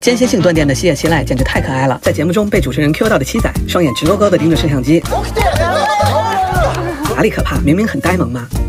间歇性断电的西野七濑简直太可爱了，在节目中被主持人 Q 到的七仔，双眼直勾勾地盯着摄像机，哪里可怕？明明很呆萌嘛。